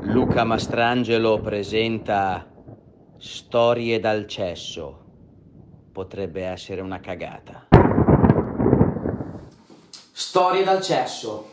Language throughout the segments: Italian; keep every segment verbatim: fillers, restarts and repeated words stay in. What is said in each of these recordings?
Luca Mastrangelo presenta Storie dal cesso. Potrebbe essere una cagata. Storie dal cesso.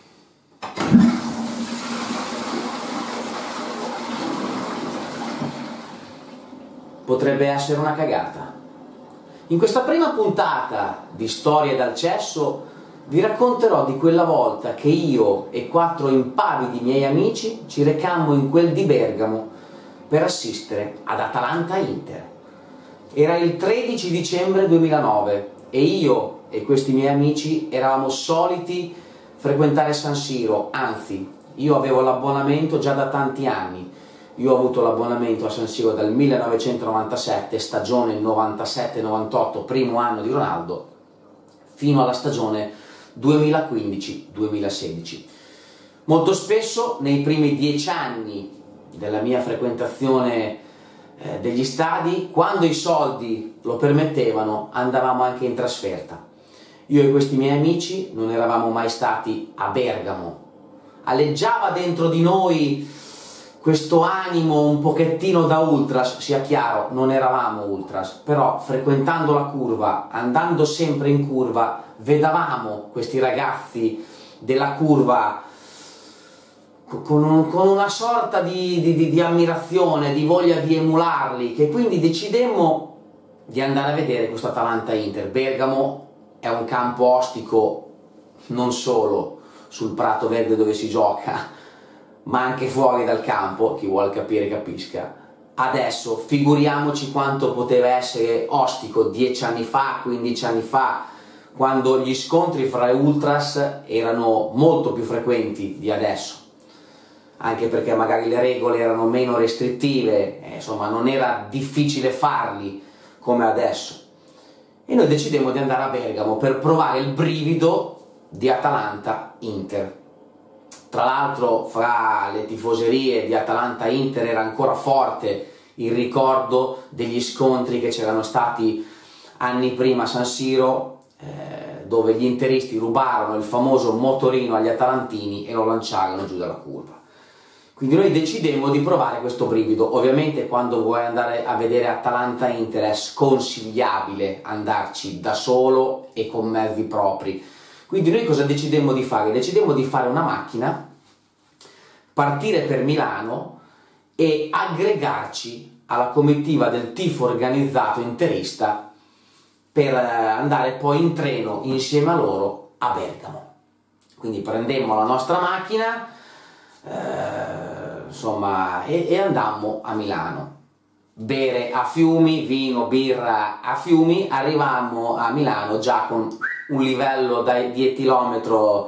Potrebbe essere una cagata. In questa prima puntata di Storie dal cesso vi racconterò di quella volta che io e quattro impavidi miei amici ci recammo in quel di Bergamo per assistere ad Atalanta-Inter. Era il tredici dicembre duemilanove e io e questi miei amici eravamo soliti frequentare San Siro, anzi, io avevo l'abbonamento già da tanti anni. Io ho avuto l'abbonamento a San Siro dal millenovecentonovantasette, stagione novantasette novantotto, primo anno di Ronaldo, fino alla stagione duemilaquindici duemilasedici. Molto spesso nei primi dieci anni della mia frequentazione eh, degli stadi, quando i soldi lo permettevano, andavamo anche in trasferta. Io e questi miei amici non eravamo mai stati a Bergamo. Aleggiava dentro di noi questo animo un pochettino da ultras, sia chiaro, non eravamo ultras, però frequentando la curva, andando sempre in curva, vedavamo questi ragazzi della curva con, un, con una sorta di, di, di ammirazione, di voglia di emularli, che quindi decidemmo di andare a vedere questo Atalanta-Inter. Bergamo è un campo ostico non solo sul prato verde dove si gioca, ma anche fuori dal campo, chi vuole capire capisca. Adesso figuriamoci quanto poteva essere ostico dieci anni fa, quindici anni fa, quando gli scontri fra i ultras erano molto più frequenti di adesso, anche perché magari le regole erano meno restrittive, eh, insomma non era difficile farli come adesso. E noi decidemmo di andare a Bergamo per provare il brivido di Atalanta-Inter. Tra l'altro fra le tifoserie di Atalanta-Inter era ancora forte il ricordo degli scontri che c'erano stati anni prima a San Siro, eh, dove gli interisti rubarono il famoso motorino agli atalantini e lo lanciarono giù dalla curva. Quindi noi decidemmo di provare questo brivido. Ovviamente quando vuoi andare a vedere Atalanta-Inter è sconsigliabile andarci da solo e con mezzi propri. Quindi noi cosa decidemmo di fare? Decidemmo di fare una macchina, partire per Milano e aggregarci alla comitiva del tifo organizzato interista per andare poi in treno insieme a loro a Bergamo. Quindi prendemmo la nostra macchina, eh, insomma, e, e andammo a Milano. Bere a fiumi, vino, birra a fiumi, arrivammo a Milano già con un livello di etilometro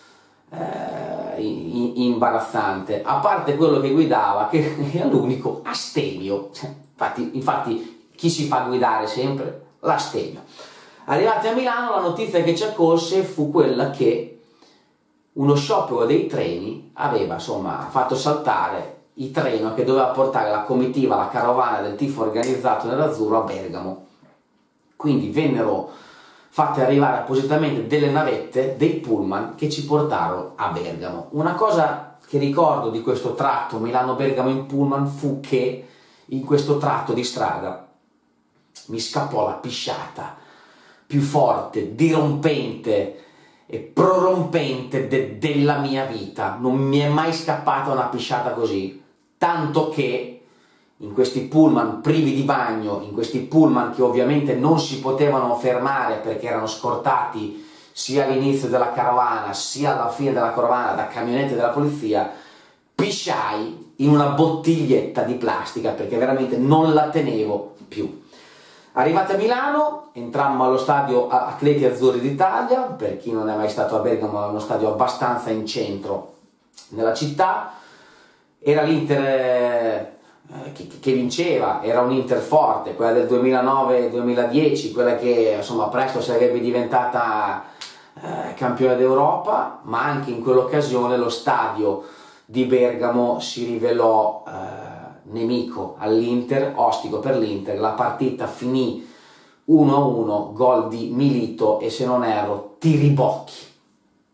eh, imbarazzante, a parte quello che guidava, che era l'unico astemio. Infatti, infatti chi si fa guidare sempre? L'astemio. Arrivati a Milano, la notizia che ci accorse fu quella che uno sciopero dei treni aveva insomma fatto saltare il treno che doveva portare la comitiva, la carovana del tifo organizzato nell'azzurro a Bergamo. Quindi vennero fatte arrivare appositamente delle navette, dei pullman che ci portarono a Bergamo. Una cosa che ricordo di questo tratto Milano-Bergamo in pullman fu che in questo tratto di strada mi scappò la pisciata più forte, dirompente e prorompente de della mia vita. Non mi è mai scappata una pisciata così, tanto che in questi pullman privi di bagno, in questi pullman che ovviamente non si potevano fermare perché erano scortati sia all'inizio della carovana sia alla fine della carovana da camionette della polizia, pisciai in una bottiglietta di plastica perché veramente non la tenevo più. Arrivati a Milano, entrammo allo stadio Atleti Azzurri d'Italia. Per chi non è mai stato a Bergamo, è uno stadio abbastanza in centro nella città. Era l'Inter eh, che, che vinceva, era un Inter forte, quella del duemilanove duemiladieci, quella che insomma presto sarebbe diventata eh, campione d'Europa, ma anche in quell'occasione lo stadio di Bergamo si rivelò eh, nemico all'Inter, ostico per l'Inter. La partita finì uno a uno, gol di Milito e, se non erro, Tiribocchi.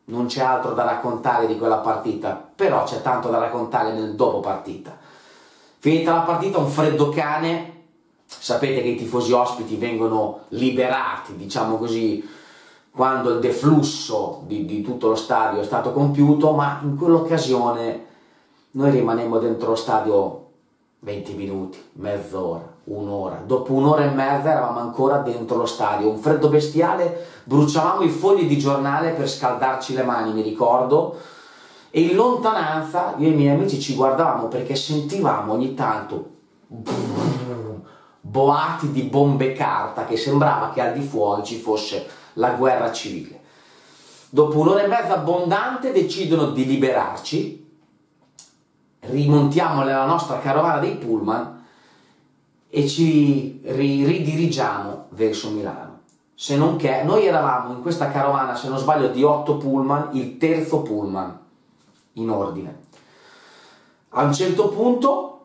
non c'è altro da raccontare di quella partita, però c'è tanto da raccontare nel dopo partita. Finita la partita, un freddo cane, sapete che i tifosi ospiti vengono liberati, diciamo così, quando il deflusso di, di tutto lo stadio è stato compiuto, ma in quell'occasione noi rimanemmo dentro lo stadio venti minuti, mezz'ora, un'ora. Dopo un'ora e mezza eravamo ancora dentro lo stadio, un freddo bestiale, bruciavamo i fogli di giornale per scaldarci le mani, mi ricordo, e in lontananza io e i miei amici ci guardavamo perché sentivamo ogni tanto boati di bombe carta, che sembrava che al di fuori ci fosse la guerra civile. Dopo un'ora e mezza abbondante decidono di liberarci, rimontiamo nella nostra carovana dei pullman e ci ri ridirigiamo verso Milano. Se non che noi eravamo in questa carovana, se non sbaglio, di otto pullman, il terzo pullman in ordine. A un certo punto,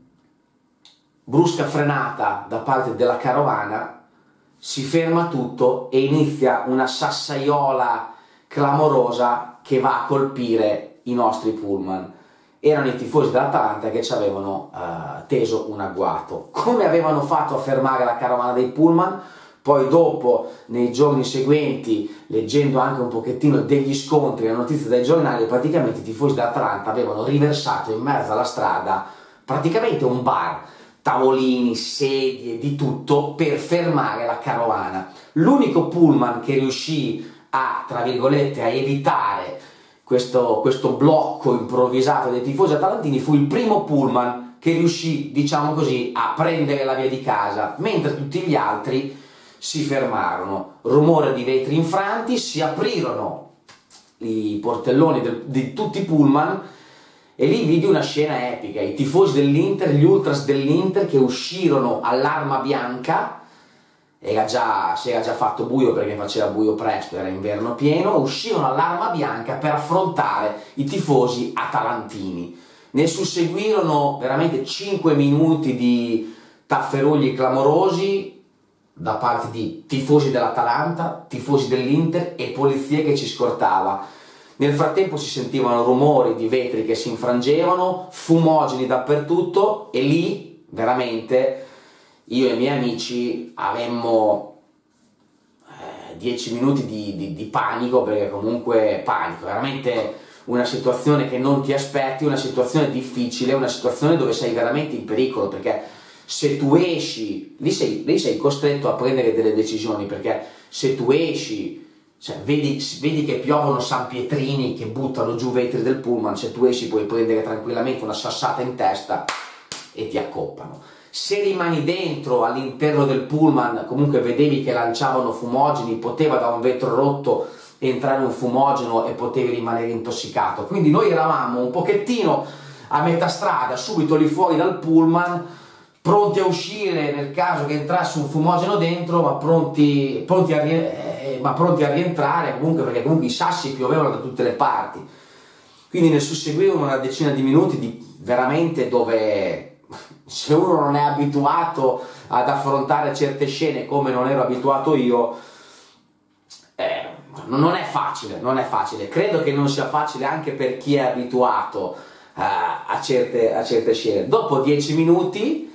brusca frenata da parte della carovana, si ferma tutto e inizia una sassaiola clamorosa che va a colpire i nostri pullman. Erano i tifosi dell'Atalanta che ci avevano uh, teso un agguato. Come avevano fatto a fermare la carovana dei pullman? Poi dopo, nei giorni seguenti, leggendo anche un pochettino degli scontri e notizie dai giornali, praticamente i tifosi dell'Atalanta avevano riversato in mezzo alla strada praticamente un bar, tavolini, sedie, di tutto, per fermare la carovana. L'unico pullman che riuscì a, tra virgolette, a evitare Questo, questo blocco improvvisato dei tifosi atalantini fu il primo pullman che riuscì, diciamo così, a prendere la via di casa, mentre tutti gli altri si fermarono. Rumore di vetri infranti, si aprirono i portelloni del, di tutti i pullman e lì vidi una scena epica, i tifosi dell'Inter, gli ultras dell'Inter che uscirono all'arma bianca. Era già, si era già fatto buio perché faceva buio presto, era inverno pieno, uscirono all'arma bianca per affrontare i tifosi atalantini. Ne susseguirono veramente cinque minuti di tafferugli clamorosi da parte di tifosi dell'Atalanta, tifosi dell'Inter e polizia che ci scortava. Nel frattempo si sentivano rumori di vetri che si infrangevano, fumogeni dappertutto e lì veramente io e i miei amici avemmo eh, dieci minuti di, di, di panico, perché comunque panico, veramente una situazione che non ti aspetti, una situazione difficile, una situazione dove sei veramente in pericolo, perché se tu esci, lì sei, lì sei costretto a prendere delle decisioni, perché se tu esci, cioè, vedi, vedi che piovono sanpietrini che buttano giù vetri del pullman, se tu esci puoi prendere tranquillamente una sassata in testa e ti accoppano. Se rimani dentro, all'interno del pullman, comunque vedevi che lanciavano fumogeni, poteva da un vetro rotto entrare un fumogeno e potevi rimanere intossicato. Quindi noi eravamo un pochettino a metà strada, subito lì fuori dal pullman, pronti a uscire nel caso che entrasse un fumogeno dentro, ma pronti, pronti, a, eh, ma pronti a rientrare, comunque, perché comunque i sassi piovevano da tutte le parti. Quindi ne susseguirono una decina di minuti di veramente dove, se uno non è abituato ad affrontare certe scene come non ero abituato io, eh, non è facile, non è facile. Credo che non sia facile anche per chi è abituato uh, a, certe, a certe scene. Dopo dieci minuti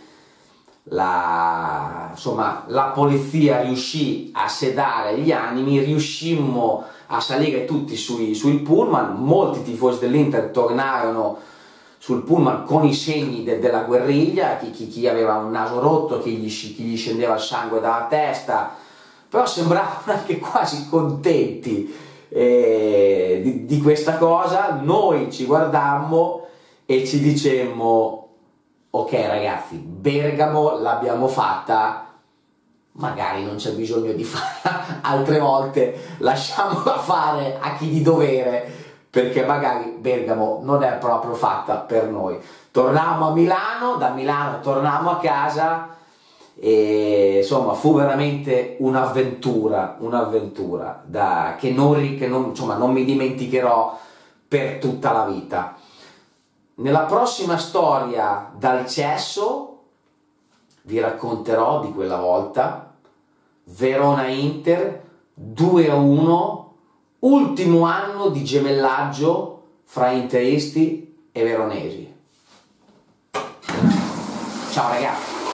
la, insomma, la polizia riuscì a sedare gli animi, riuscimmo a salire tutti sui, sui pullman, molti tifosi dell'Inter tornarono sul pullman con i segni de della guerriglia, chi, chi, chi aveva un naso rotto, chi gli, chi gli scendeva il sangue dalla testa, però sembravano anche quasi contenti eh, di, di questa cosa. Noi ci guardammo e ci dicemmo: ok ragazzi, Bergamo l'abbiamo fatta, magari non c'è bisogno di farla altre volte, lasciamola fare a chi di dovere, perché magari Bergamo non è proprio fatta per noi. Tornammo a Milano, da Milano tornammo a casa e insomma fu veramente un'avventura, un'avventura da, che, non, che non, insomma, non mi dimenticherò per tutta la vita. Nella prossima storia dal cesso vi racconterò di quella volta, Verona-Inter due a uno, ultimo anno di gemellaggio fra interisti e veronesi. Ciao ragazzi!